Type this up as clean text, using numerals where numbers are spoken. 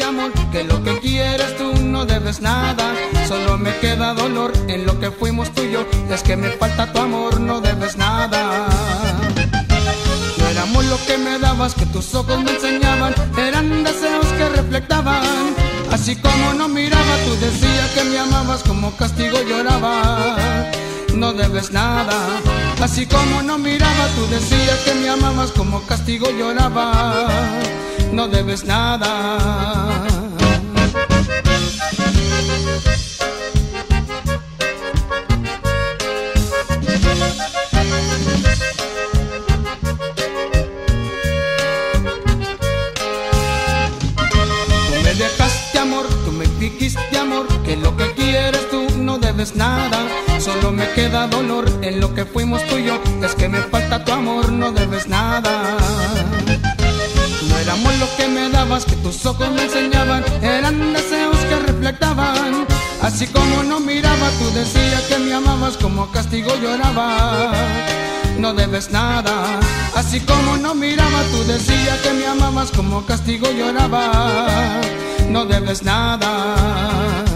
amor, que lo que quieres tú no debes nada. Solo me queda dolor en lo que fuimos tú y yo. Es que me falta tu amor, no debes nada. No era amor lo que me dabas, que tus ojos me enseñaban, eran deseos que reflectaban. Así como no miraba, tú decías que me amabas, como castigo lloraba. No debes nada. Así como no miraba, tú decías que me amabas, como castigo lloraba. No debes nada. Tú me dejaste amor, tú me dijiste amor, que lo que quieres tú no debes nada. Solo me queda dolor en lo que fuimos tú y yo. Es que me falta tu amor, no debes nada. No era amor lo que me dabas, que tus ojos me enseñaban, eran deseos que reflectaban. Así como no miraba, tú decías que me amabas, como castigo lloraba. No debes nada. Así como no miraba, tú decías que me amabas, como castigo lloraba. No debes nada.